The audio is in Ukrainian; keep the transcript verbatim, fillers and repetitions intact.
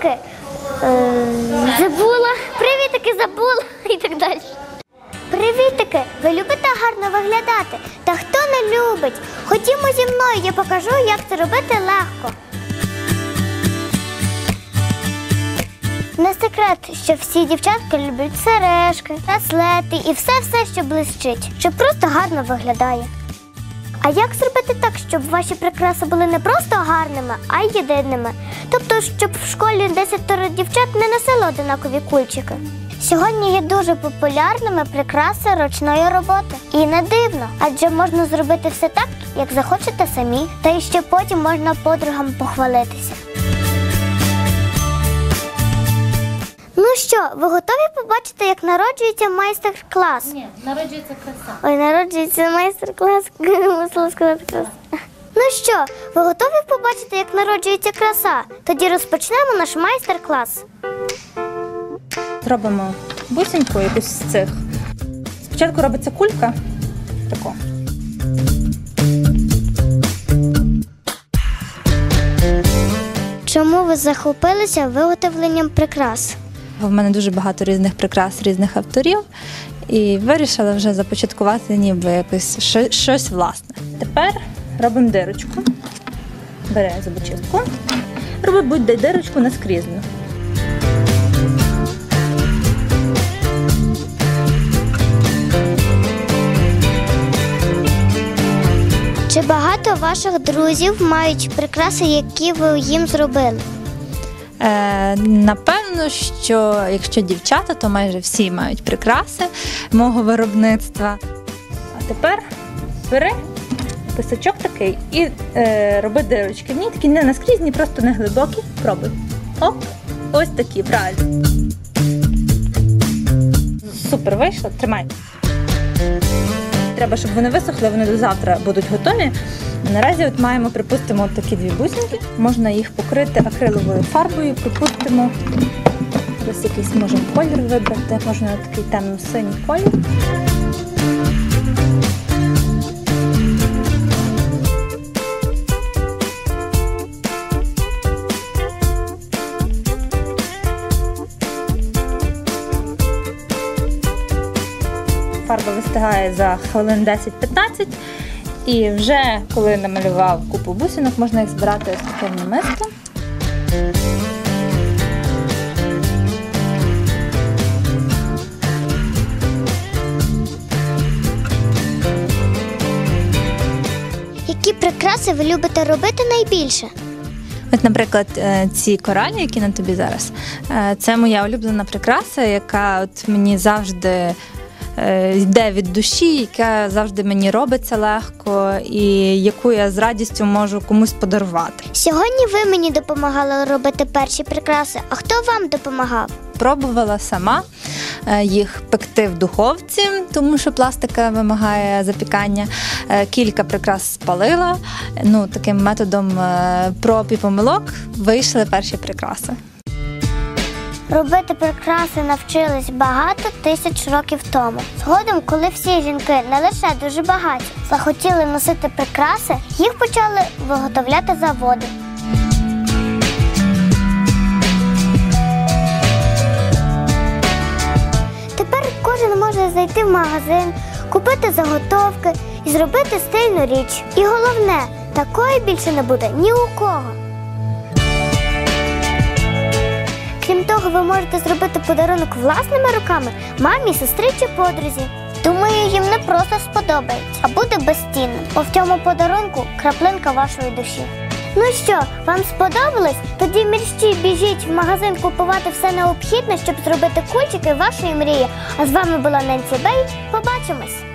Привітики, е, забула, привітики, забула і так далі. Привітики, ви любите гарно виглядати? Та хто не любить? Ходімо зі мною, я покажу, як це робити легко. Не секрет, що всі дівчатки люблять сережки, браслети і все-все, що блищить, що просто гарно виглядає. А як зробити так, щоб ваші прикраси були не просто гарними, а й єдиними? Тобто, щоб в школі десятеро дівчат не носили одинакові кульчики. Сьогодні є дуже популярними прикраси ручної роботи. І не дивно, адже можна зробити все так, як захочете самі. Та і ще потім можна подругам похвалитися. Ну що, ви готові побачити, як народжується майстер-клас? Ні, народжується краса. Ой, народжується майстер-клас. Мусила сказати краса. Ну що, ви готові побачити, як народжується краса? Тоді розпочнемо наш майстер-клас. Зробимо бусинку якусь з цих. Спочатку робиться кулька. Тако. Чому ви захопилися виготовленням прикрас? В мене дуже багато різних прикрас, різних авторів. І вирішила вже започаткувати ніби якось щось, щось власне. Тепер робимо дирочку. Бере зубочистку. Роби будь-де дирочку наскрізну. Чи багато ваших друзів мають прикраси, які ви їм зробили? Е, напевно, що якщо дівчата, то майже всі мають прикраси мого виробництва. А тепер бери писачок такий і е, роби дирочки. В ній такі не наскрізні, просто не глибокі. Пробуй. Оп, ось такі, правильно. Супер, вийшло, тримай. Треба, щоб вони висохли, вони до завтра будуть готові. Наразі от маємо, припустимо, от такі дві бусинки. Можна їх покрити акриловою фарбою, припустимо, ось якийсь можемо колір вибрати, можна такий темно-синій колір. Фарба вистигає за хвилин десять-п'ятнадцять. І вже, коли намалював купу бусинок, можна їх збирати ось таким намистом. Які прикраси ви любите робити найбільше? От, наприклад, ці коралі, які на тобі зараз, це моя улюблена прикраса, яка от мені завжди йде від душі, яка завжди мені робиться легко і яку я з радістю можу комусь подарувати. Сьогодні ви мені допомагали робити перші прикраси, а хто вам допомагав? Пробувала сама їх пекти в духовці, тому що пластика вимагає запікання. Кілька прикрас спалила. Ну, таким методом проб і помилок вийшли перші прикраси. Робити прикраси навчились багато тисяч років тому. Згодом, коли всі жінки, не лише дуже багаті, захотіли носити прикраси, їх почали виготовляти заводи. Тепер кожен може зайти в магазин, купити заготовки і зробити стильну річ. І головне, такої більше не буде ні у кого. Крім того, ви можете зробити подарунок власними руками мамі, сестрі чи подрузі. Думаю, їм не просто сподобається, а буде безцінним, бо в цьому подарунку краплинка вашої душі. Ну що, вам сподобалось? Тоді мерщій біжіть в магазин купувати все необхідне, щоб зробити кульчики вашої мрії. А з вами була Ненсі Бей. Побачимось!